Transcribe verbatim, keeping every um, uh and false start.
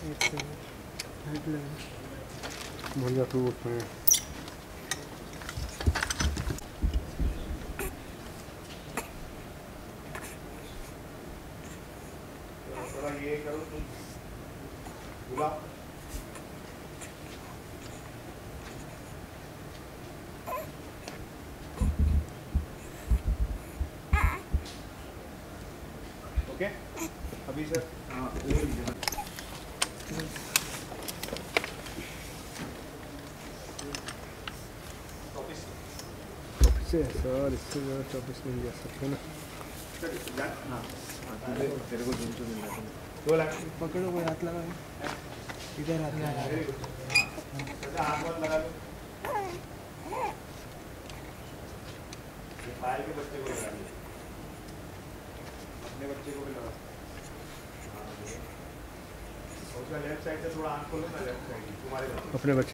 बढ़िया तू उसमें थोड़ा ये करो तुम बुला ओके अभी सर हाँ से सर इससे ज़्यादा चौबीस नहीं जा सकते ना। हाँ तेरे को दिन तो मिल रहा है दो लाख पकड़ो कोई हाथ लगा इधर हाथ लगा हाथ मत लगा लो ये पायल के बच्चे को लगा लो अपने बच्चे को भी लगा उसका लेफ्ट साइड से थोड़ा आँख खोलो ना लेफ्ट साइड तुम्हारे अपने बच्चे